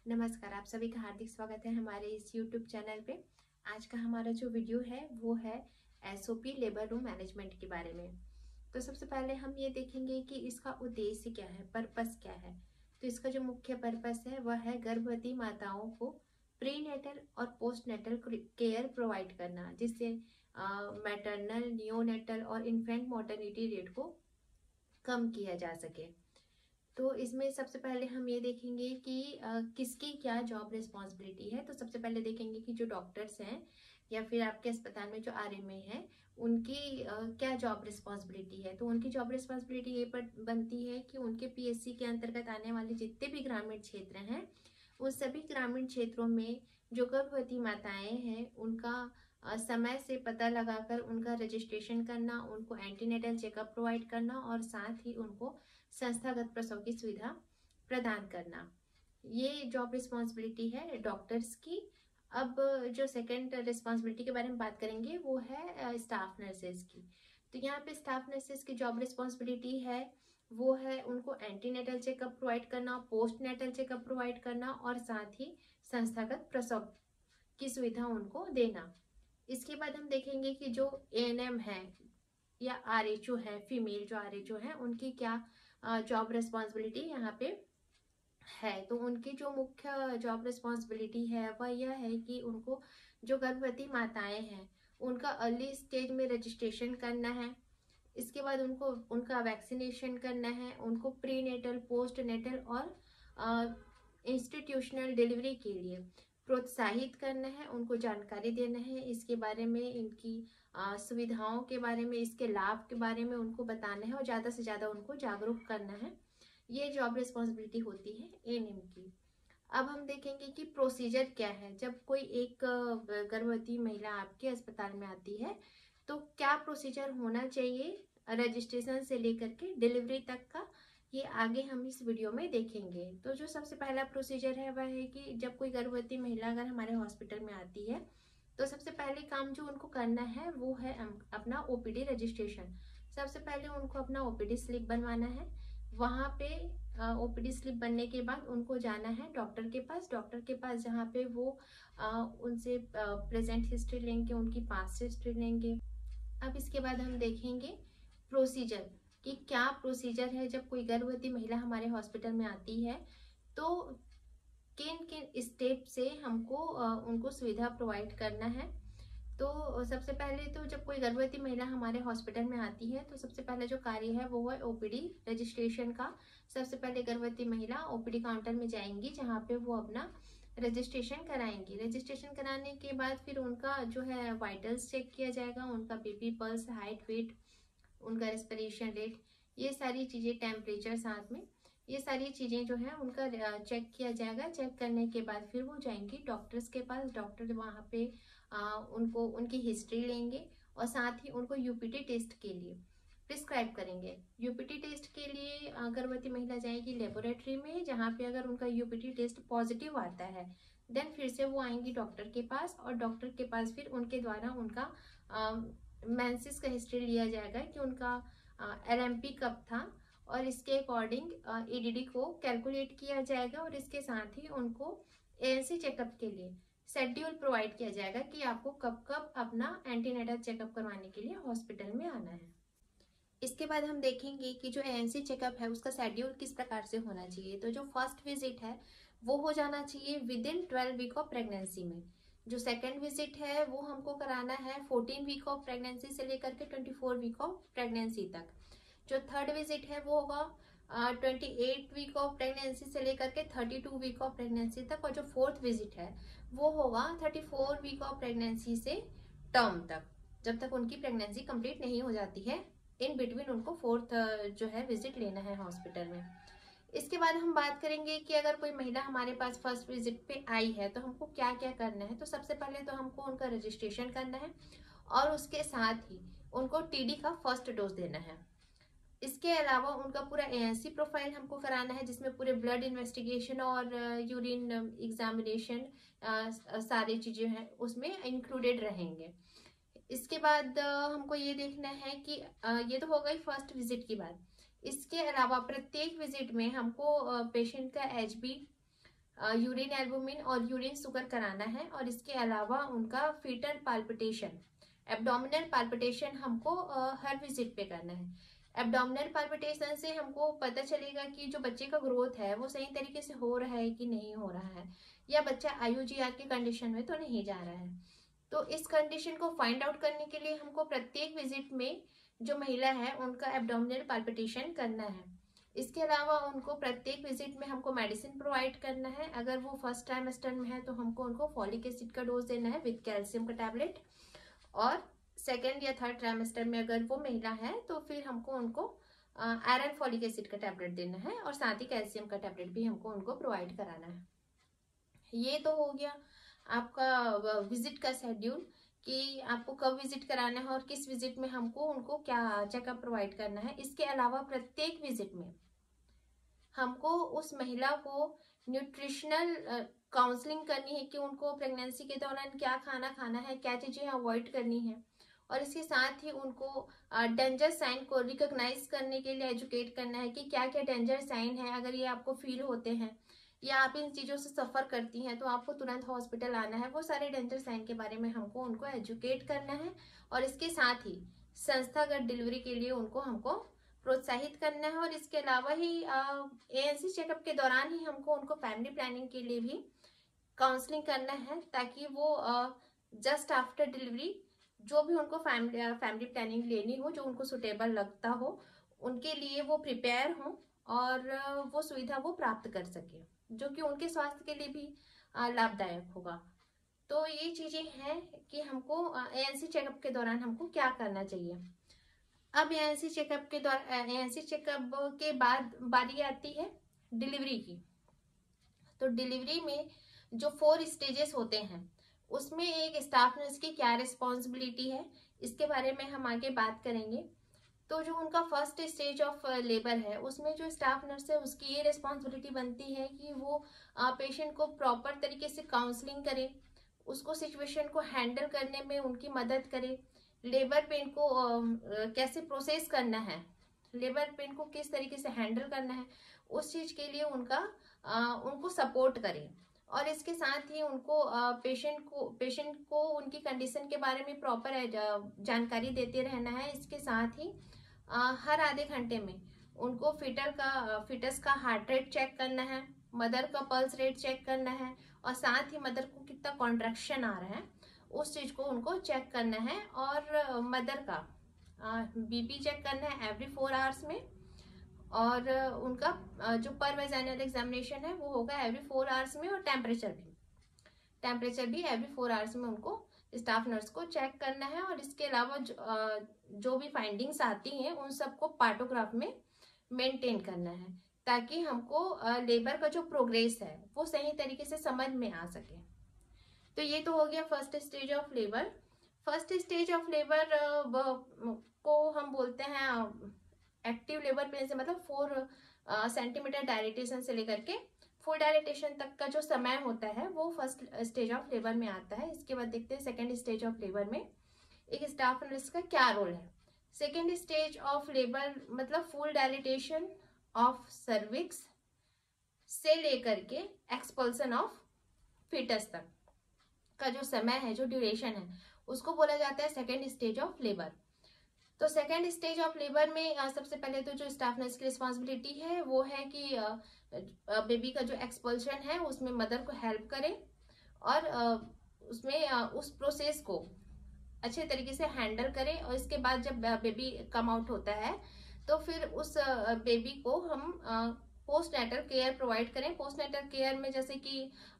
नमस्कार, आप सभी का हार्दिक स्वागत है हमारे इस YouTube चैनल पे। आज का हमारा जो वीडियो है वो है एसओपी लेबर रूम मैनेजमेंट के बारे में। तो सबसे पहले हम ये देखेंगे कि इसका उद्देश्य क्या है, पर्पस क्या है। तो इसका जो मुख्य पर्पस है वह है गर्भवती माताओं को प्रीनेटल और पोस्टनेटल केयर प्रोवाइड करना, जिससे मैटरनल, नियोनेटल और इन्फेंट मोर्टेलिटी रेट को कम किया जा सके। तो इसमें सबसे पहले हम ये देखेंगे कि किसकी क्या जॉब रिस्पॉन्सिबिलिटी है। तो सबसे पहले देखेंगे कि जो डॉक्टर्स हैं या फिर आपके अस्पताल में जो आरएमए है उनकी क्या जॉब रिस्पॉन्सिबिलिटी है। तो उनकी जॉब रिस्पॉन्सिबिलिटी ये बनती है कि उनके पीएससी के अंतर्गत आने वाले जितने भी ग्रामीण क्षेत्र हैं उन सभी ग्रामीण क्षेत्रों में जो गर्भवती माताएं हैं उनका समय से पता लगाकर उनका रजिस्ट्रेशन करना, उनको एंटीनेटल चेकअप प्रोवाइड करना और साथ ही उनको संस्थागत प्रसव की सुविधा प्रदान करना। ये जॉब रिस्पॉन्सिबिलिटी है डॉक्टर्स की। अब जो सेकंड रिस्पॉन्सिबिलिटी के बारे में बात करेंगे वो है स्टाफ नर्सेज की। तो यहाँ पे स्टाफ नर्सेज की जॉब रिस्पॉन्सिबिलिटी है वो है उनको एंटीनेटल चेकअप प्रोवाइड करना, पोस्ट नेटल चेकअप प्रोवाइड करना और साथ ही संस्थागत प्रसव की सुविधा उनको देना। इसके बाद हम देखेंगे कि जो एएनएम है या आरएचओ है, फीमेल जो आरएचओ है उनकी क्या जॉब रिस्पॉन्सिबिलिटी यहाँ पे है। तो उनकी जो मुख्य जॉब रिस्पॉन्सिबिलिटी है वह यह है कि उनको जो गर्भवती माताएं हैं उनका अर्ली स्टेज में रजिस्ट्रेशन करना है। इसके बाद उनको उनका वैक्सीनेशन करना है, उनको प्री नेटल, पोस्ट नेटल और इंस्टीट्यूशनल डिलीवरी के लिए प्रोत्साहित करना है, उनको जानकारी देना है इसके बारे में, इनकी सुविधाओं के बारे में, इसके लाभ के बारे में उनको बताना है और ज़्यादा से ज़्यादा उनको जागरूक करना है। ये जॉब रिस्पॉन्सिबिलिटी होती है एएनएम की। अब हम देखेंगे कि प्रोसीजर क्या है। जब कोई एक गर्भवती महिला आपके अस्पताल में आती है तो क्या प्रोसीजर होना चाहिए रजिस्ट्रेशन से लेकर के डिलीवरी तक का, ये आगे हम इस वीडियो में देखेंगे। तो जो सबसे पहला प्रोसीजर है वह है कि जब कोई गर्भवती महिला अगर हमारे हॉस्पिटल में आती है तो सबसे पहले काम जो उनको करना है वो है अपना ओपीडी रजिस्ट्रेशन। सबसे पहले उनको अपना ओपीडी स्लिप बनवाना है। वहाँ पे ओपीडी स्लिप बनने के बाद उनको जाना है डॉक्टर के पास। डॉक्टर के पास जहाँ पे वो उनसे प्रेजेंट हिस्ट्री लेंगे, उनकी पास्ट हिस्ट्री लेंगे। अब इसके बाद हम देखेंगे प्रोसीजर कि क्या प्रोसीजर है जब कोई गर्भवती महिला हमारे हॉस्पिटल में आती है तो किन किन स्टेप से हमको उनको सुविधा प्रोवाइड करना है। तो सबसे पहले तो जब कोई गर्भवती महिला हमारे हॉस्पिटल में आती है तो सबसे पहले जो कार्य है वो है ओपीडी रजिस्ट्रेशन का। सबसे पहले गर्भवती महिला ओपीडी काउंटर में जाएंगी जहाँ पे वो अपना रजिस्ट्रेशन कराएंगी। रजिस्ट्रेशन कराने के बाद फिर उनका जो है वाइटल्स चेक किया जाएगा, उनका बीपी, पल्स, हाइट, वेट, उनका रेस्पिरेशन रेट, ये सारी चीज़ें, टेम्परेचर साथ में, ये सारी चीज़ें जो है उनका चेक किया जाएगा। चेक करने के बाद फिर वो जाएंगी डॉक्टर्स के पास। डॉक्टर वहाँ पे उनको उनकी हिस्ट्री लेंगे और साथ ही उनको यूपीटी टेस्ट के लिए प्रिस्क्राइब करेंगे। यूपीटी टेस्ट के लिए गर्भवती महिला जाएगी लेबोरेटरी में, जहाँ पे अगर उनका यूपीटी टेस्ट पॉजिटिव आता है देन फिर से वो आएंगी डॉक्टर के पास और डॉक्टर के पास फिर उनके द्वारा उनका मेंसेस का हिस्ट्री लिया जाएगा कि उनका एलएमपी कब था और इसके अकॉर्डिंग ईडीडी को कैलकुलेट किया जाएगा और इसके साथ ही उनको एएनसी चेकअप के लिए शेड्यूल प्रोवाइड किया जाएगा कि आपको कब कब अपना एंटीनेटल चेकअप करवाने के लिए हॉस्पिटल में आना है। इसके बाद हम देखेंगे कि जो एएनसी चेकअप है उसका शेड्यूल किस प्रकार से होना चाहिए। तो जो फर्स्ट विजिट है वो हो जाना चाहिए within 12 week of pregnancy में। जो सेकेंड विजिट है वो हमको कराना है 14 वीक ऑफ प्रेगनेंसी से लेकर के 24 वीक ऑफ प्रेगनेंसी तक। जो थर्ड विजिट है वो होगा 28 वीक ऑफ प्रेगनेंसी से लेकर के 32 वीक ऑफ प्रेगनेंसी तक। और जो फोर्थ विजिट है वो होगा 34 वीक ऑफ प्रेगनेंसी से टर्म तक, जब तक उनकी प्रेगनेंसी कंप्लीट नहीं हो जाती है। इन बिटवीन उनको फोर्थ जो है विजिट लेना है हॉस्पिटल में। इसके बाद हम बात करेंगे कि अगर कोई महिला हमारे पास फर्स्ट विजिट पे आई है तो हमको क्या क्या करना है। तो सबसे पहले तो हमको उनका रजिस्ट्रेशन करना है और उसके साथ ही उनको टीडी का फर्स्ट डोज देना है। इसके अलावा उनका पूरा एएनसी प्रोफाइल हमको कराना है जिसमें पूरे ब्लड इन्वेस्टिगेशन और यूरिन एग्जामिनेशन सारी चीजें हैं उसमें इंक्लूडेड रहेंगे। इसके बाद हमको ये देखना है कि ये तो हो गई फर्स्ट विजिट की बात। इसके अलावा प्रत्येक विजिट में हमको पेशेंट का एचबी, यूरिन एल्बुमिन और यूरिन शुगर कराना है। और इसके अलावा उनका फीटल पाल्पिटेशन, एब्डोमिनल पाल्पिटेशन हमको हर विजिट पे करना है। एब्डोमिनल पाल्पिटेशन से हमको पता चलेगा कि जो बच्चे का ग्रोथ है वो सही तरीके से हो रहा है कि नहीं हो रहा है, या बच्चा IUGR के कंडीशन में तो नहीं जा रहा है। तो इस कंडीशन को फाइंड आउट करने के लिए हमको प्रत्येक विजिट में जो महिला है उनका एब्डोमिनल पाल्पिटेशन करना है। इसके अलावा उनको प्रत्येक विजिट में हमको मेडिसिन प्रोवाइड करना है। अगर वो फर्स्ट ट्राइमेस्टर में है तो हमको उनको फॉलिक एसिड का डोज देना है विद कैल्शियम का टैबलेट, और सेकेंड या थर्ड ट्राइमेस्टर में अगर वो महिला है तो फिर हमको उनको आयरन फॉलिक एसिड का टैबलेट देना है, और साथ ही कैल्शियम का टैबलेट भी हमको उनको प्रोवाइड कराना है। ये तो हो गया आपका विजिट का शेड्यूल कि आपको कब विजिट कराना है और किस विजिट में हमको उनको क्या चेकअप प्रोवाइड करना है। इसके अलावा प्रत्येक विजिट में हमको उस महिला को न्यूट्रिशनल काउंसलिंग करनी है कि उनको प्रेगनेंसी के दौरान क्या खाना खाना है, क्या चीजें अवॉइड करनी है, और इसके साथ ही उनको डेंजर साइन को रिकॉग्नाइज करने के लिए एजुकेट करना है कि क्या क्या डेंजर साइन है। अगर ये आपको फील होते हैं या आप इन चीज़ों से सफ़र करती हैं तो आपको तुरंत हॉस्पिटल आना है। वो सारे डेंजर साइन के बारे में हमको उनको एजुकेट करना है, और इसके साथ ही संस्थागत डिलीवरी के लिए हमको प्रोत्साहित करना है। और इसके अलावा ही ANC चेकअप के दौरान ही हमको उनको फैमिली प्लानिंग के लिए भी काउंसलिंग करना है, ताकि वो जस्ट आफ्टर डिलीवरी जो भी उनको फैमिली प्लानिंग लेनी हो, जो उनको सुटेबल लगता हो, उनके लिए वो प्रिपेयर हो और वो सुविधा वो प्राप्त कर सके, जो कि उनके स्वास्थ्य के लिए भी लाभदायक होगा। तो ये चीजें हैं कि हमको ANC चेकअप के दौरान हमको क्या करना चाहिए। अब ANC चेकअप के बाद बारी आती है डिलीवरी की। तो डिलीवरी में जो 4 स्टेजेस होते हैं उसमें एक स्टाफ नर्स की क्या रिस्पॉन्सिबिलिटी है, इसके बारे में हम आगे बात करेंगे। तो जो उनका फर्स्ट स्टेज ऑफ लेबर है उसमें जो स्टाफ नर्स है उसकी ये रिस्पॉन्सिबिलिटी बनती है कि वो पेशेंट को प्रॉपर तरीके से काउंसलिंग करे, उसको सिचुएशन को हैंडल करने में उनकी मदद करे, लेबर पेन को कैसे प्रोसेस करना है, लेबर पेन को किस तरीके से हैंडल करना है, उस चीज के लिए उनको सपोर्ट करे। और इसके साथ ही उनको पेशेंट को उनकी कंडीशन के बारे में प्रॉपर जानकारी देते रहना है। इसके साथ ही हर आधे घंटे में उनको फिटस का हार्ट रेट चेक करना है, मदर का पल्स रेट चेक करना है, और साथ ही मदर को कितना कॉन्ट्रैक्शन आ रहा है उस चीज को उनको चेक करना है। और मदर का BP चेक करना है एवरी 4 आवर्स में, और उनका जो पर वेजाइनल एग्जामिनेशन है वो होगा एवरी 4 आवर्स में, और टेम्परेचर भी एवरी 4 आवर्स में उनको स्टाफ नर्स को चेक करना है। और इसके अलावा जो भी फाइंडिंग्स आती हैं उन सबको पार्टोग्राफ में मेंटेन करना है, ताकि हमको लेबर का जो प्रोग्रेस है वो सही तरीके से समझ में आ सके। तो ये तो हो गया first stage of labour. First stage of labour को हम बोलते हैं एक्टिव लेबर पेन से, मतलब 4 सेंटीमीटर डायलेटेशन से लेकर के फुल डायलेटेशन तक का जो समय होता है वो फर्स्ट स्टेज ऑफ लेबर में आता है। इसके बाद देखते हैं सेकेंड स्टेज ऑफ लेबर में एक स्टाफ नर्स का क्या रोल है। सेकेंड स्टेज ऑफ लेबर मतलब फुल डायलेटेशन ऑफ सर्विक्स से लेकर के एक्सपल्सन ऑफ फीटस तक का जो समय है, जो ड्यूरेशन है, उसको बोला जाता है सेकेंड स्टेज ऑफ लेबर। तो सेकेंड स्टेज ऑफ लेबर में सबसे पहले तो जो स्टाफ नर्स की रिस्पॉन्सिबिलिटी है वो है कि बेबी का जो एक्सपल्शन है उसमें मदर को हेल्प करे, और उसमें उस प्रोसेस को अच्छे तरीके से हैंडल करे। और इसके बाद जब बेबी कम आउट होता है तो फिर उस बेबी को हम पोस्ट नेटल केयर प्रोवाइड करें। पोस्ट नेटल केयर में जैसे कि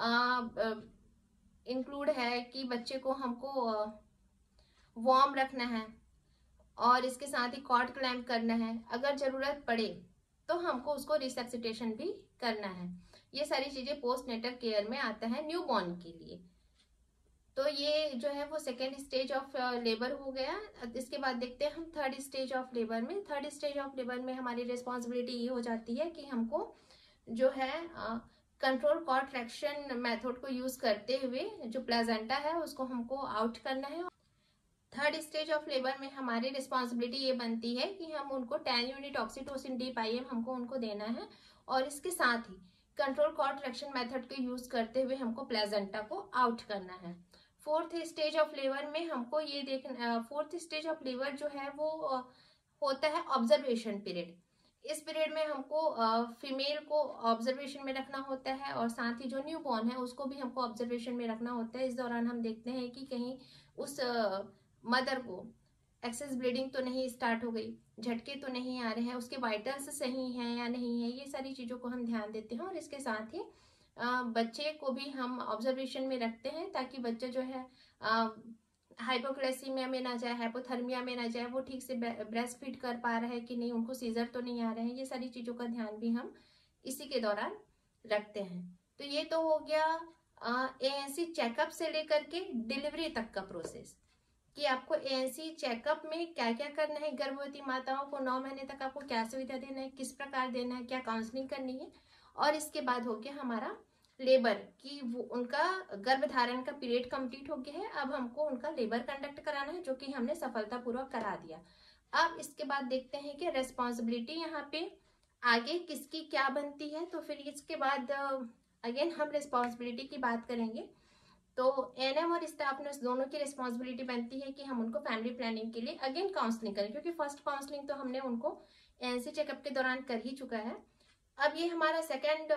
इंक्लूड है कि बच्चे को हमको वार्म रखना है, और इसके साथ ही कॉर्ड क्लैम्प करना है, अगर जरूरत पड़े तो हमको उसको रिसब्सिटेशन भी करना है। ये सारी चीजें पोस्ट नेटल केयर में आता है न्यूबॉर्न के लिए। तो ये जो है वो सेकेंड स्टेज ऑफ लेबर हो गया। इसके बाद देखते हैं हम थर्ड स्टेज ऑफ लेबर में। थर्ड स्टेज ऑफ लेबर में हमारी रिस्पॉन्सिबिलिटी ये हो जाती है कि हमको जो है कंट्रोल कॉन्ट्रैक्शन मेथड को यूज करते हुए जो प्लेजेंटा है उसको हमको आउट करना है। थर्ड स्टेज ऑफ लेबर में हमारी रिस्पॉन्सिबिलिटी ये बनती है कि हम उनको 10 यूनिट ऑक्सीटोसिन DIM हमको उनको देना है, और इसके साथ ही कंट्रोल कॉन्ट्रैक्शन मेथड को यूज करते हुए हमको प्लेजेंटा को आउट करना है। फोर्थ स्टेज ऑफ लेबर में हमको ये देखना, फोर्थ स्टेज ऑफ लेबर जो है वो होता है ऑब्जर्वेशन पीरियड। इस पीरियड में हमको फीमेल को ऑब्जर्वेशन में रखना होता है और साथ ही जो न्यू बॉर्न है उसको भी हमको ऑब्जर्वेशन में रखना होता है। इस दौरान हम देखते हैं कि कहीं उस मदर को एक्सेस ब्लीडिंग तो नहीं स्टार्ट हो गई, झटके तो नहीं आ रहे हैं, उसके वाइटल्स सही हैं या नहीं है, ये सारी चीज़ों को हम ध्यान देते हैं। और इसके साथ ही बच्चे को भी हम ऑब्जर्वेशन में रखते हैं ताकि बच्चा जो है हाइपोक्लेसीमिया में ना जाए, हाइपोथर्मिया में ना जाए, वो ठीक से ब्रेस्ट फीड कर पा रहा है कि नहीं, उनको सीजर तो नहीं आ रहे हैं, ये सारी चीज़ों का ध्यान भी हम इसी के दौरान रखते हैं। तो ये तो हो गया एएनसी चेकअप से लेकर के डिलीवरी तक का प्रोसेस, कि आपको एएनसी चेकअप में क्या क्या करना है, गर्भवती माताओं को 9 महीने तक आपको क्या सुविधा देना है, किस प्रकार देना है, क्या काउंसलिंग करनी है। और इसके बाद हो गया हमारा लेबर की, वो उनका गर्भधारण का पीरियड कंप्लीट हो गया है, अब हमको उनका लेबर कंडक्ट कराना है, जो कि हमने सफलतापूर्वक करा दिया। अब इसके बाद देखते हैं कि रेस्पॉन्सिबिलिटी यहाँ पे आगे किसकी क्या बनती है। तो फिर इसके बाद अगेन हम रिस्पॉन्सिबिलिटी की बात करेंगे। तो एएनएम और स्टाफ नर्स दोनों की रिस्पॉन्सिबिलिटी बनती है कि हम उनको फैमिली प्लानिंग के लिए अगेन काउंसलिंग करें, क्योंकि फर्स्ट काउंसलिंग तो हमने उनको एएनसी चेकअप के दौरान कर ही चुका है। अब ये हमारा सेकेंड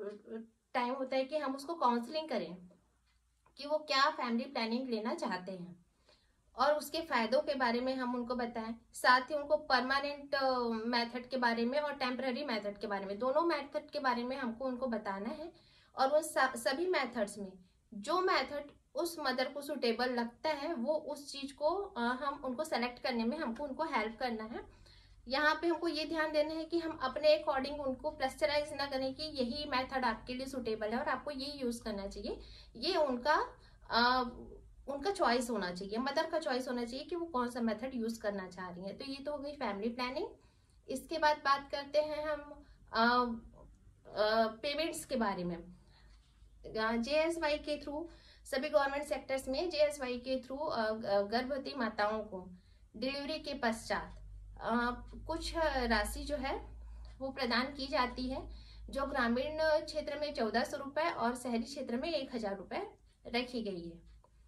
टाइम होता है कि हम उसको काउंसलिंग करें कि वो क्या फैमिली प्लानिंग लेना चाहते हैं और उसके फायदों के बारे में हम उनको बताएं। साथ ही उनको परमानेंट मेथड के बारे में और टेम्पररी मेथड के बारे में, दोनों मेथड के बारे में हमको उनको बताना है। और वो सभी मेथड्स में जो मेथड उस मदर को सुटेबल लगता है वो उस चीज को हम उनको सेलेक्ट करने में हमको उनको हेल्प करना है। यहाँ पे हमको ये ध्यान देना है कि हम अपने अकॉर्डिंग उनको प्रेशराइज ना करें कि यही मेथड आपके लिए सुटेबल है और आपको ये यूज करना चाहिए। ये उनका चॉइस होना चाहिए, मदर का चॉइस होना चाहिए कि वो कौन सा मेथड यूज करना चाह रही है। तो ये तो हो गई फैमिली प्लानिंग। इसके बाद बात करते हैं हम पेमेंट्स के बारे में। जेएसवाई के थ्रू सभी गवर्नमेंट सेक्टर्स में जेएसवाई के थ्रू गर्भवती माताओं को डिलीवरी के पश्चात कुछ राशि जो है वो प्रदान की जाती है, जो ग्रामीण क्षेत्र में 1400 रुपए और शहरी क्षेत्र में 1000 रुपए रखी गई है।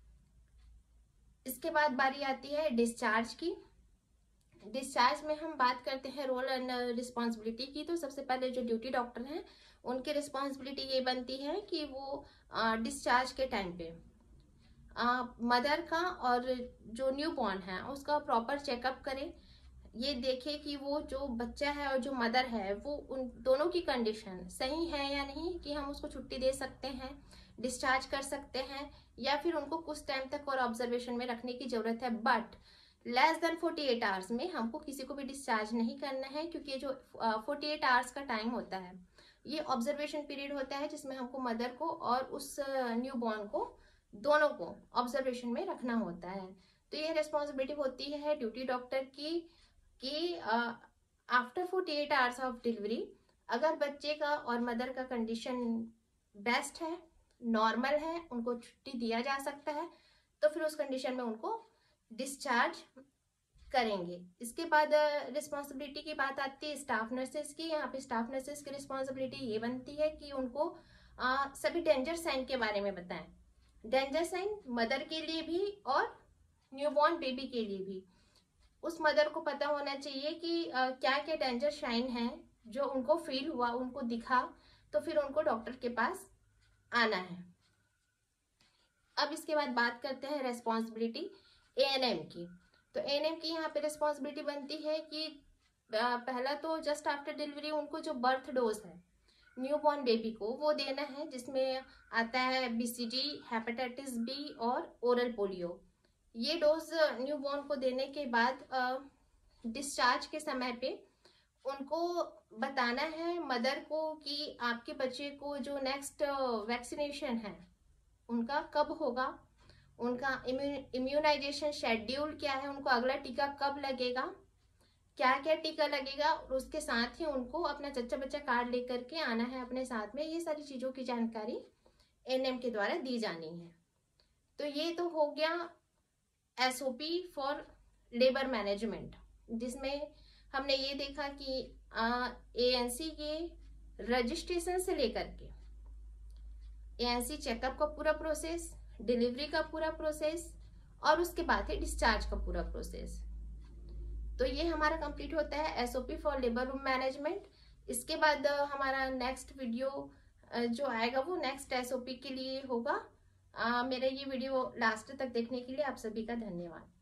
इसके बाद बारी आती है डिस्चार्ज की। डिस्चार्ज में हम बात करते हैं रोल एंड रिस्पॉन्सिबिलिटी की। तो सबसे पहले जो ड्यूटी डॉक्टर हैं उनकी रिस्पॉन्सिबिलिटी ये बनती है कि वो डिस्चार्ज के टाइम पे मदर का और जो न्यू बॉर्न है उसका प्रॉपर चेकअप करें, ये देखे कि वो जो बच्चा है और जो मदर है वो उन दोनों की कंडीशन सही है या नहीं, कि हम उसको छुट्टी दे सकते हैं, डिस्चार्ज कर सकते हैं, या फिर उनको कुछ टाइम तक और ऑब्जर्वेशन में रखने की जरूरत है। बट लेस देन 48 आवर्स में हमको किसी को भी डिस्चार्ज नहीं करना है, क्योंकि जो 48 आवर्स का टाइम होता है ये ऑब्जर्वेशन पीरियड होता है, जिसमें हमको मदर को और उस न्यू बॉर्न को दोनों को ऑब्जर्वेशन में रखना होता है। तो ये रिस्पॉन्सिबिलिटी होती है ड्यूटी डॉक्टर की कि आफ्टर 48 आवर्स ऑफ डिलीवरी अगर बच्चे का और मदर का कंडीशन बेस्ट है, नॉर्मल है, उनको छुट्टी दिया जा सकता है, तो फिर उस कंडीशन में उनको डिस्चार्ज करेंगे। इसके बाद रिस्पॉन्सिबिलिटी की बात आती है स्टाफ नर्सेस की। यहाँ पे स्टाफ नर्सेस की रिस्पॉन्सिबिलिटी ये बनती है कि उनको सभी डेंजर साइन के बारे में बताएं। डेंजर साइन मदर के लिए भी और न्यूबॉर्न बेबी के लिए भी। उस मदर को पता होना चाहिए कि क्या क्या डेंजर साइन है जो उनको फील हुआ, उनको दिखा, तो फिर उनको डॉक्टर के पास आना है। अब इसके बाद बात करते हैं रेस्पॉन्सिबिलिटी एएनएम की। तो एएनएम की यहाँ पे रिस्पॉन्सिबिलिटी बनती है कि पहला तो जस्ट आफ्टर डिलीवरी उनको जो बर्थ डोज है न्यूबॉर्न बेबी को वो देना है, जिसमें आता है बीसीजी, हेपेटाइटिस बी और ओरल पोलियो। ये डोज न्यूबॉर्न को देने के बाद डिस्चार्ज के समय पे उनको बताना है मदर को कि आपके बच्चे को जो नेक्स्ट वैक्सीनेशन है उनका कब होगा, उनका इम्यूनाइजेशन शेड्यूल क्या है, उनको अगला टीका कब लगेगा, क्या क्या टीका लगेगा, और उसके साथ ही उनको अपना चच्चा बच्चा कार्ड लेकर के आना है अपने साथ में। ये सारी चीज़ों की जानकारी एएनएम के द्वारा दी जानी है। तो ये तो हो गया एसओपी फॉर लेबर मैनेजमेंट, जिसमें हमने ये देखा कि एएनसी के रजिस्ट्रेशन से लेकर के एएनसी चेकअप का पूरा प्रोसेस, डिलीवरी का पूरा प्रोसेस और उसके बाद है डिस्चार्ज का पूरा प्रोसेस। तो ये हमारा कंप्लीट होता है SOP for labour room management. इसके बाद हमारा नेक्स्ट वीडियो जो आएगा वो नेक्स्ट एसओपी के लिए होगा। मेरा ये वीडियो लास्ट तक देखने के लिए आप सभी का धन्यवाद।